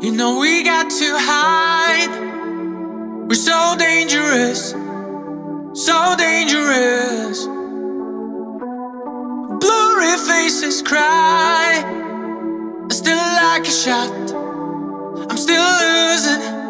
You know we got to hide. We're so dangerous, so dangerous. Blurry faces cry. I still like a shot. I'm still losing.